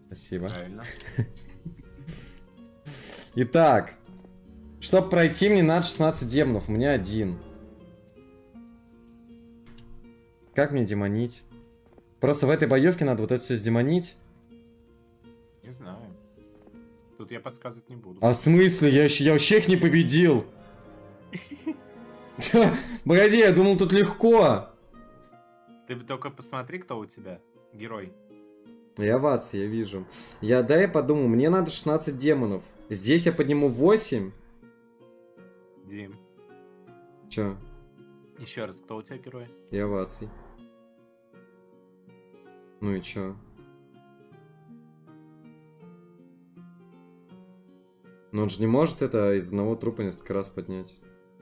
Спасибо. Правильно. Итак, чтобы пройти, мне надо 16 демонов. У меня один. Как мне демонить? Просто в этой боевке надо вот это все сдемонить. Не знаю. Тут я подсказывать не буду. А в смысле? Я вообще их не победил. Погоди, я думал, тут легко. Ты только посмотри, кто у тебя герой. Я в Аце, я вижу. Я подумал, мне надо 16 демонов. Здесь я подниму 8. Дим. Чё? Еще раз, кто у тебя герой? Я в Аце. Ну и чё? Но он же не может это из одного трупа несколько раз поднять.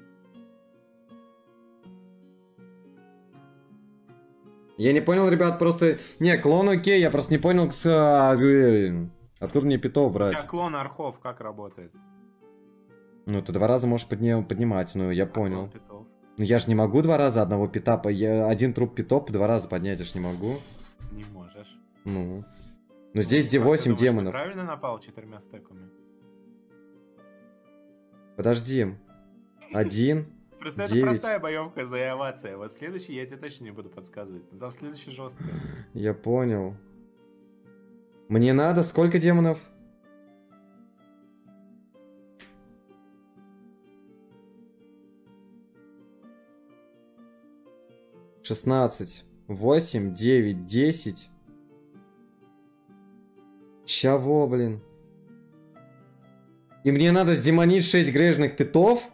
Я не понял, ребят, просто... Не, клон окей, я просто не понял, откуда мне питов У брать. тебя клон архов как работает? Ну, ты 2 раза можешь поднимать, ну, я А клон понял. питов? Ну, я же не могу 2 раза одного пита, один труп питоп 2 раза поднять, я ж не могу. Не можешь. Ну. Ну, здесь где Как ты 8 думаешь, ты демонов. правильно напал 4 стеками? Подожди. 1, Просто это 9. простая боевка за овация. Вот следующий я тебе точно не буду подсказывать. Но там следующий жесткая. Я понял. Мне надо сколько демонов? «16, 8, 9, 10. Чего, блин? И мне надо сдемонить 6 грежных питов?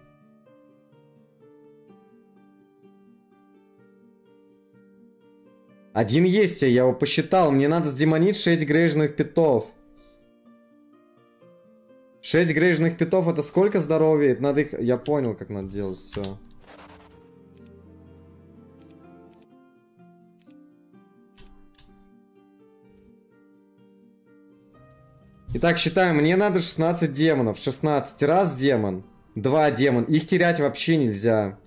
Один есть, я его посчитал. Мне надо сдемонить 6 грежных питов. 6 грежных питов это сколько здоровья? Это надо их... Я понял, как надо делать все. Итак, считаем, мне надо 16 демонов. 16 раз демон, 2 демон. Их терять вообще нельзя.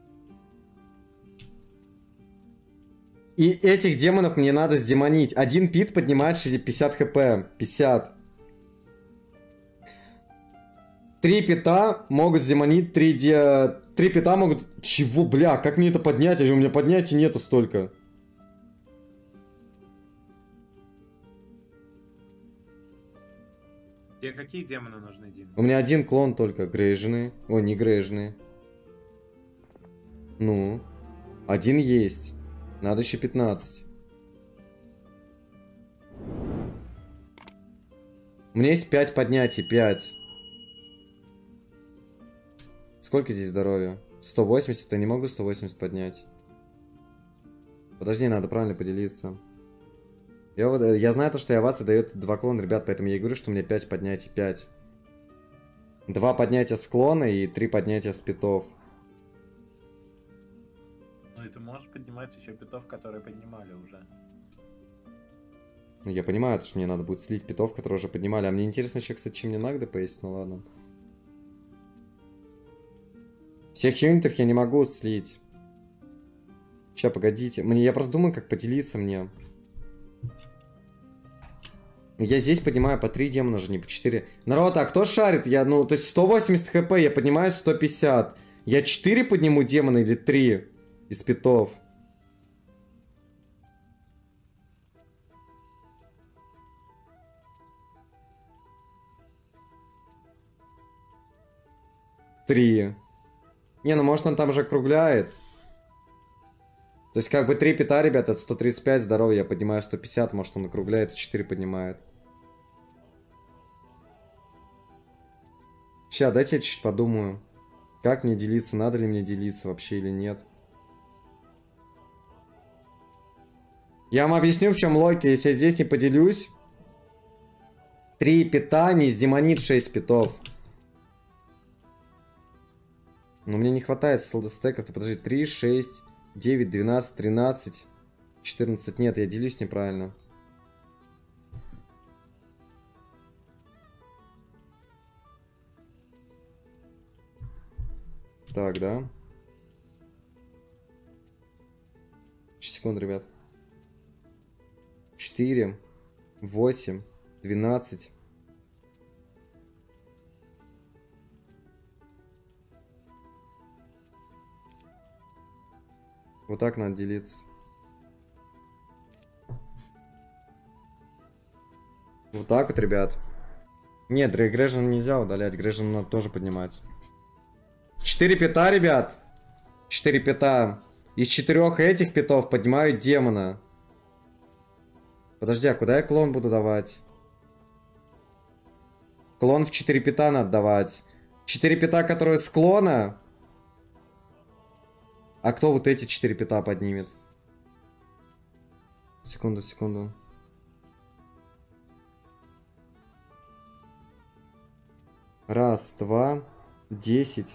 И этих демонов мне надо сдемонить. Один пит поднимает 50 хп. 50. 3 пита могут сдемонить 3 пита могут... Чего, бля, как мне это поднять? У меня поднятия нету столько. Тебе какие демоны нужны, Дим? У меня один клон только, грейженый. О, не грейженый. Ну, один есть. Надо еще 15. У меня есть 5 поднятий, 5. Сколько здесь здоровья? 180, я не могу 180 поднять. Подожди, надо правильно поделиться. Я знаю то, что Яваца дает 2 клона, ребят, поэтому я и говорю, что у меня 5 поднятий, 5. 2 поднятия с клона и 3 поднятия с питов. Ну и ты можешь поднимать еще питов, которые поднимали уже. Ну, я понимаю, что мне надо будет слить питов, которые уже поднимали. А мне интересно еще, кстати, чем мне нагды поесть, ну ладно. Всех юнитов я не могу слить. Сейчас, погодите. Я просто думаю, как поделиться мне. Я здесь поднимаю по 3 демона же, не по 4. Народ, а кто шарит? То есть 180 хп, я поднимаю 150. Я 4 подниму демона или 3 из питов? Три. Не, ну может он там же округляет. То есть как бы 3 пита, ребят, это 135 здоровья, я поднимаю 150, может он округляет и 4 поднимает. Сейчас, дайте я чуть-чуть подумаю. Как мне делиться, надо ли мне делиться вообще или нет. Я вам объясню, в чем логика, если я здесь не поделюсь. 3 пита не сдемонит 6 питов. Но мне не хватает стеков. Подожди, 3, 6, 9, 12, 13, 14. Нет, я делюсь неправильно. Так, да? 6 секунд, ребят. 4, 8, 12. Вот так надо делиться. Вот так вот, ребят. Нет, Грэжен нельзя удалять, Грэжен надо тоже поднимать. 4 пита, ребят. 4 пита. Из 4 этих питов поднимают демона. Подожди, а куда я клон буду давать? Клон в 4 пита надо давать. 4 пита, которые с клона. А кто вот эти 4 пита поднимет? Секунду, секунду. Раз, два, 10,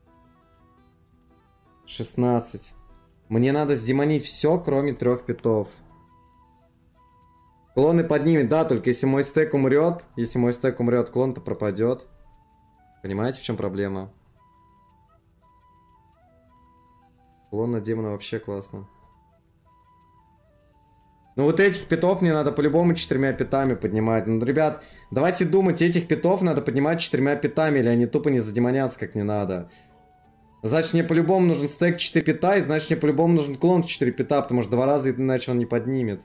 16. Мне надо сдемонить все, кроме 3 питов. Клоны поднимет, да, только если мой стек умрет. Если мой стек умрет, клон-то пропадет. Понимаете, в чем проблема? Клон на демона вообще классно. Ну вот этих питов мне надо по-любому 4 питами поднимать. Ну, ребят, давайте думать, этих питов надо поднимать 4 питами, или они тупо не задемонятся как не надо. Значит, мне по-любому нужен стек 4 пита, и значит, мне по-любому нужен клон в 4 пита, потому что 2 раза иначе он не поднимет.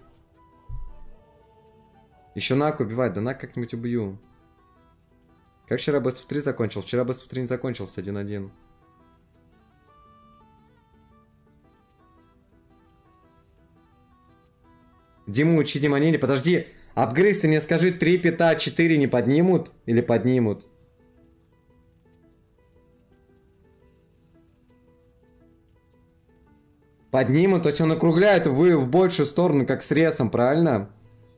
Еще Нак убивать, да Нак как-нибудь убью. Как вчера Best of 3 закончил? Вчера Best of 3 не закончился, 1-1. Диму, учи демонили. Подожди, апгрейд, ты мне скажи, 3 пита 4 не поднимут? Или поднимут? Поднимут, то есть он округляет в большую сторону, как с ресом, правильно?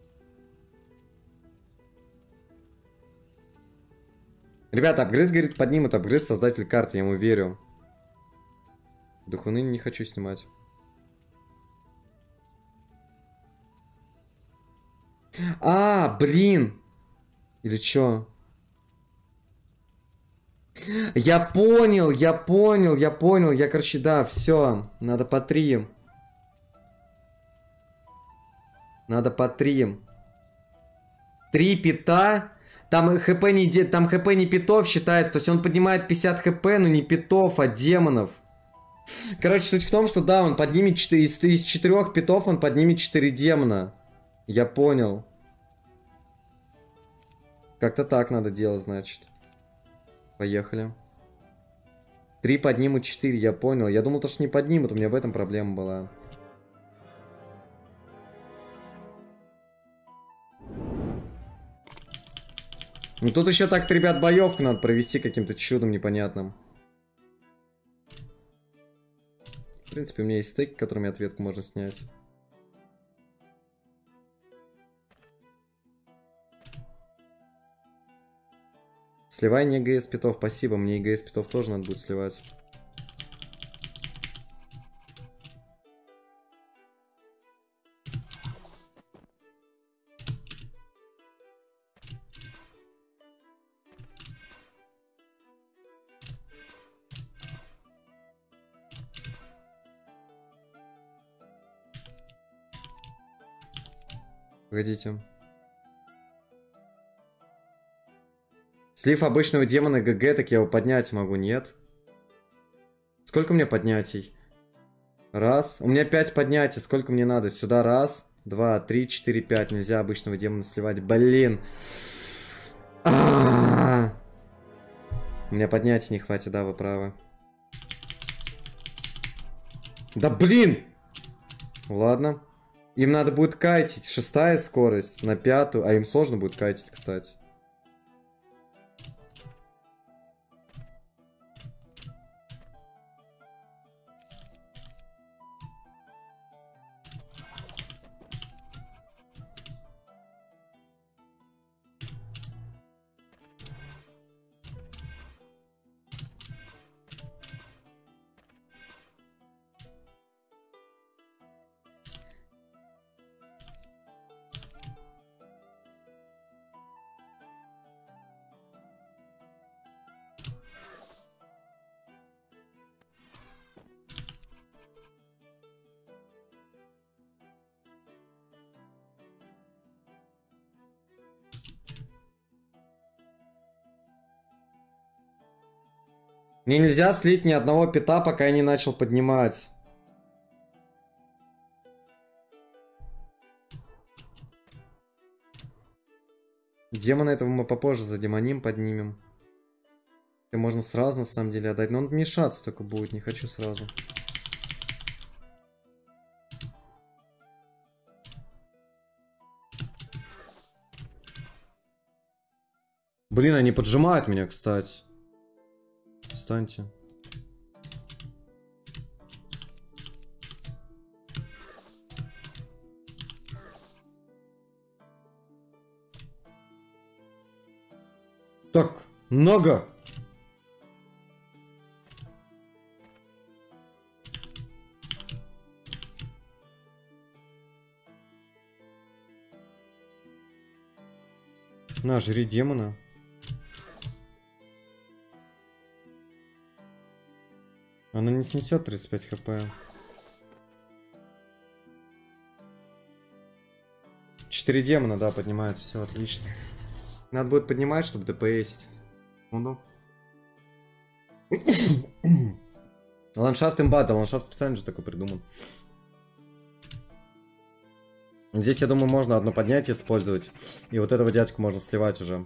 Ребята, апгрейд, говорит, поднимут. Апгрейд, создатель карты, я ему верю. Духуны не хочу снимать. А, блин! Или чё? Я понял, я понял, я понял. Я, короче, да, все. Надо по 3. Надо по 3. 3 пита. Там хп не питов считается. То есть он поднимает 50 хп, но не питов, а демонов. Короче, суть в том, что да, он поднимет 4, из 4 питов он поднимет 4 демона. Я понял. Как-то так надо делать, значит. Поехали. 3 поднимут 4, я понял. Я думал, то, что не поднимут, у меня в этом проблема была. Ну тут еще так, ребят, боевку надо провести каким-то чудом непонятным. В принципе, у меня есть стейки, которыми ответку можно снять. Сливай не ГС питов, спасибо. Мне и ГС питов тоже надо будет сливать. Погодите. Слив обычного демона ГГ, так я его поднять могу, нет? Сколько мне поднятий? Раз. У меня 5 поднятий. Сколько мне надо? Сюда раз, 2, 3, 4, 5. Нельзя обычного демона сливать. Блин. У меня поднятий не хватит, да, вы правы. Да блин! Ладно. Им надо будет кайтить. 6-я скорость на 5-ю. А им сложно будет кайтить, кстати. Мне нельзя слить ни одного пита, пока я не начал поднимать. Демона этого мы попозже задемоним, поднимем. И можно сразу на самом деле отдать. Но он мешаться только будет, не хочу сразу. Блин, они поджимают меня, кстати. Встаньте. Так, много. На, жри демона. Она не снесет 35 хп. 4 демона, да, поднимает. Все, отлично. Надо будет поднимать, чтобы ДПСить. Ну. Ландшафт имба, да, ландшафт специально же такой придуман. Здесь, я думаю, можно одно поднятие использовать. И вот этого дядьку можно сливать уже.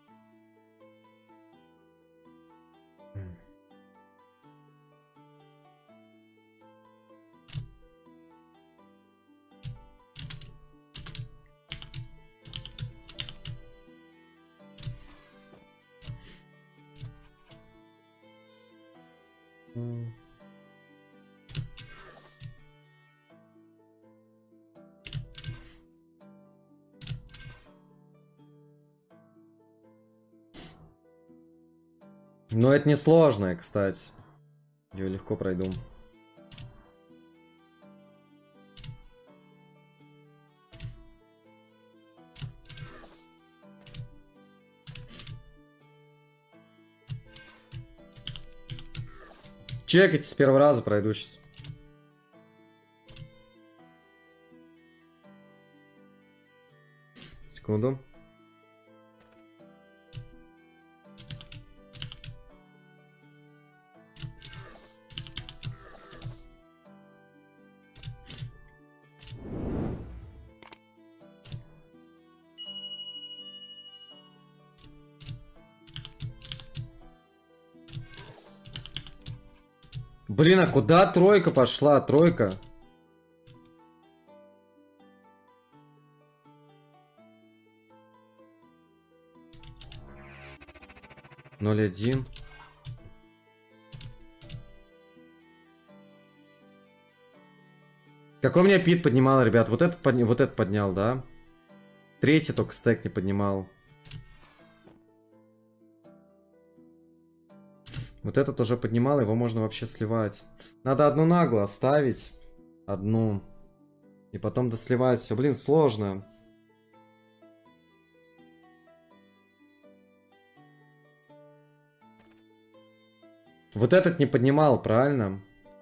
Но это не сложное, кстати. Я легко пройду. Чекайте, с первого раза пройду сейчас. Секунду. Блин, а куда тройка пошла? Тройка. Ноль один. Какой у меня пит поднимал, ребят? Вот этот поднял, да? Третий только стек не поднимал. Вот этот уже поднимал, его можно вообще сливать. Надо одну нагу оставить. Одну. И потом досливать все. Блин, сложно. Вот этот не поднимал, правильно?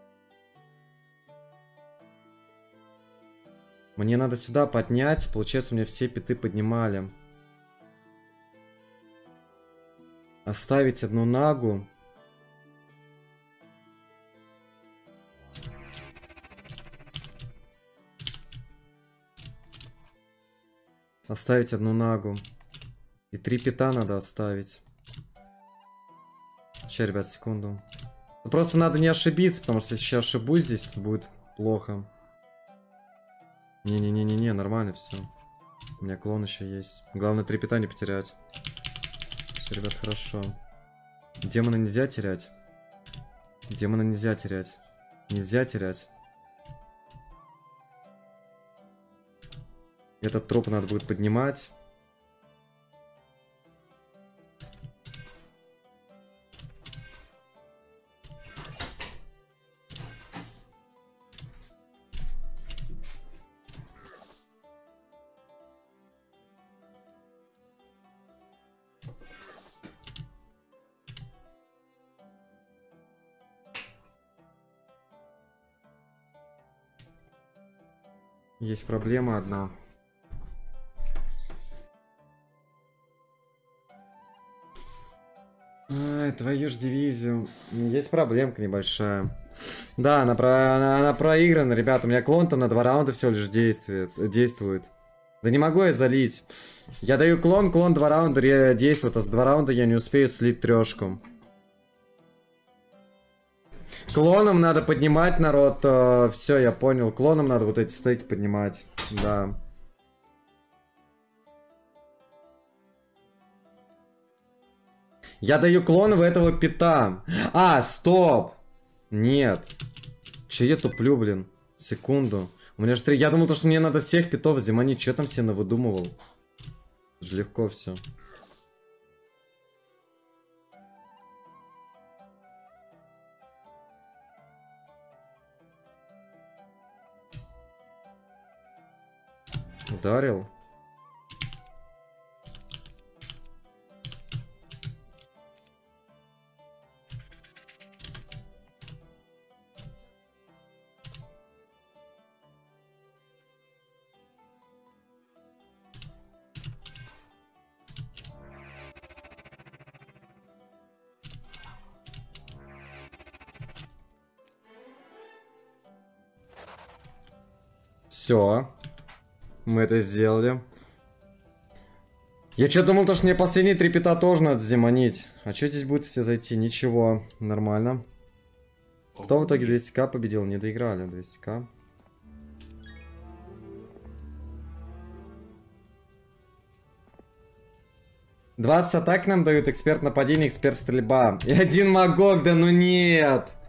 Мне надо сюда поднять. Получается, у меня все питы поднимали. Оставить одну нагу. Оставить одну нагу. И 3 пита надо оставить. Сейчас, ребят, секунду. Просто надо не ошибиться, потому что если сейчас ошибусь здесь, тут будет плохо. Не-не-не-не-не, нормально все. У меня клон еще есть. Главное 3 пита не потерять. Все, ребят, хорошо. Демона нельзя терять. Демона нельзя терять. Нельзя терять. Этот труп надо будет поднимать. Есть проблема одна. Ай, твою ж дивизию. Есть проблемка небольшая. Да, она проиграна, ребят. У меня клон-то на 2 раунда всего лишь действует. Да не могу я залить. Я даю клон 2 раунда действует, а с 2 раунда я не успею слить трешку. Клоном надо поднимать, народ. Все, я понял. Клоном надо вот эти стейки поднимать. Да. Я даю клон в этого пита. А, стоп. Нет. Че я туплю, блин? Секунду. У меня же 3. Я думал, что мне надо всех питов заманить. Че там все навыдумывал? Это же легко все. Ударил. Все. Мы это сделали. Я что думал, что мне последние 3 пита тоже надо заманить. А что здесь будет, если зайти? Ничего. Нормально. Кто в итоге 200к победил? Не доиграли 200к. «20 атак нам дают, эксперт нападения, эксперт стрельба. И 1 магок, да ну нет!